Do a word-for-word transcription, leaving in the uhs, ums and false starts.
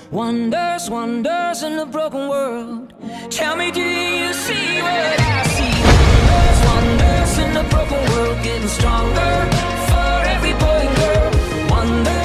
Wonders, wonders in a broken world. Tell me, do you see what I see? Wonders, wonders in a broken world, getting stronger for every boy and girl. Wonders.